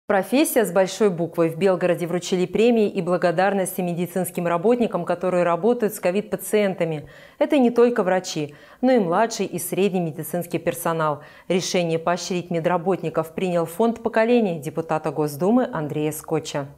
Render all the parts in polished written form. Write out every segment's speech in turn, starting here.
Профессия с большой буквы. В Белгороде вручили премии и благодарности медицинским работникам, которые работают с ковид-пациентами. Это не только врачи, но и младший и средний медицинский персонал. Решение поощрить медработников принял фонд поколения депутата Госдумы Андрея Скотча.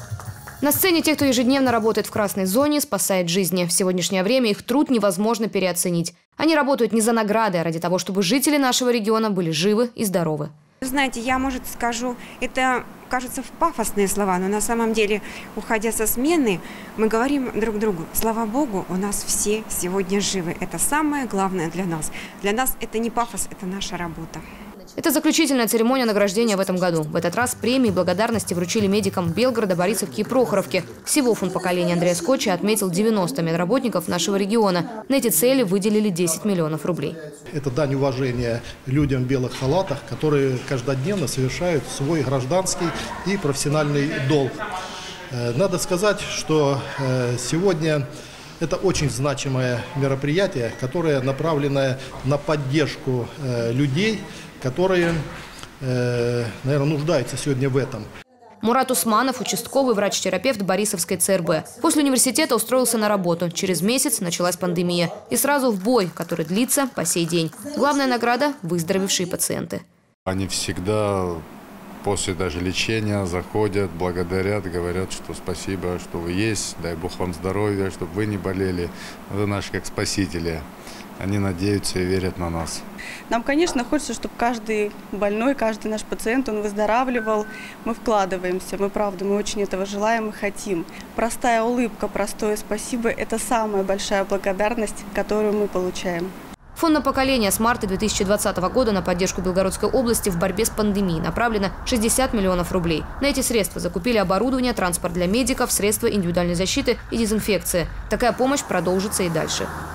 На сцене те, кто ежедневно работает в красной зоне, спасает жизни. В сегодняшнее время их труд невозможно переоценить. Они работают не за награды, а ради того, чтобы жители нашего региона были живы и здоровы. Знаете, я, может, скажу, это кажется пафосные слова, но на самом деле, уходя со смены, мы говорим друг другу: слава Богу, у нас все сегодня живы. Это самое главное для нас. Для нас это не пафос, это наша работа. Это заключительная церемония награждения в этом году. В этот раз премии и благодарности вручили медикам Белгорода, Борисовки и Прохоровки. Всего фонд поколения Андрея Скотча отметил 90 медработников нашего региона. На эти цели выделили 10 миллионов рублей. Это дань уважения людям в белых халатах, которые каждодневно совершают свой гражданский и профессиональный долг. Надо сказать, что сегодня это очень значимое мероприятие, которое направлено на поддержку людей, которые, наверное, нуждаются сегодня в этом. Мурат Усманов – участковый врач-терапевт Борисовской ЦРБ. После университета устроился на работу. Через месяц началась пандемия. И сразу в бой, который длится по сей день. Главная награда – выздоровевшие пациенты. Они всегда после даже лечения заходят, благодарят, говорят, что спасибо, что вы есть, дай Бог вам здоровья, чтобы вы не болели. Вы наши как спасители. Они надеются и верят на нас. Нам, конечно, хочется, чтобы каждый больной, каждый наш пациент, он выздоравливал. Мы вкладываемся, мы очень этого желаем и хотим. Простая улыбка, простое спасибо – это самая большая благодарность, которую мы получаем. Фонд поколения с марта 2020 года на поддержку Белгородской области в борьбе с пандемией направлено 60 миллионов рублей. На эти средства закупили оборудование, транспорт для медиков, средства индивидуальной защиты и дезинфекции. Такая помощь продолжится и дальше.